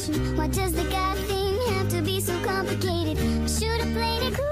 conversation. Why does the guy thing have to be so complicated? Should've played it cool.